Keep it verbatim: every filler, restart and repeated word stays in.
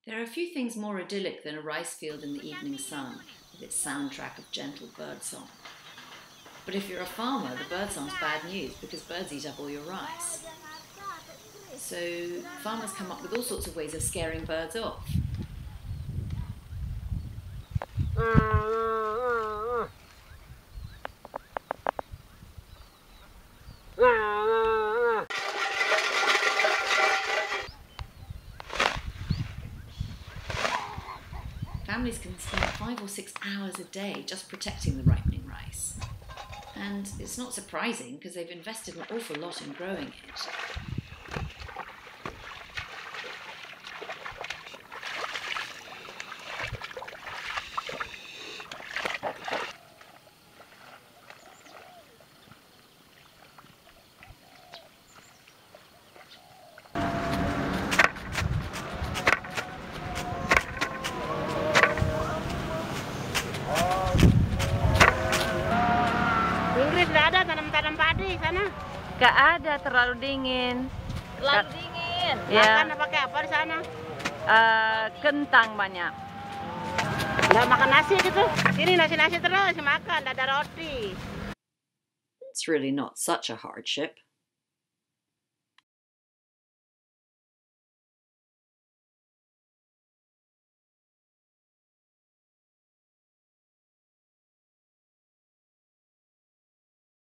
There are a few things more idyllic than a rice field in the evening sun, with its soundtrack of gentle birdsong. But if you're a farmer, the birdsong's bad news because birds eat up all your rice. So farmers come up with all sorts of ways of scaring birds off. Families can spend five or six hours a day just protecting the ripening rice. And it's not surprising because they've invested an awful lot in growing it. Nggak ada tanam-tanam padi sana. Gak ada, terlalu dingin. Terlalu dingin. Ya. Makan pakai apa di sana? Uh, kentang banyak. Nggak makan nasi gitu. Ini nasi-nasi terus makan, nggak ada roti. It's really not such a hardship.